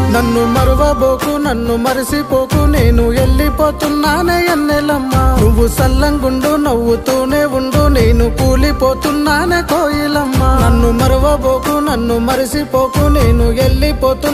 నన్ను మరువబోకు నన్ను మరిసిపోకు నేను వెళ్ళిపోతున్నానే ఎన్నెలమ్మ నువ్వు సల్లంగుండు నవ్వుతూనే ఉండు నేను కూలిపోతున్నానే కోయిలమ్మ నన్ను మరువబోకు నన్ను మరిసిపోకు నేను వెళ్ళిపోతున్నా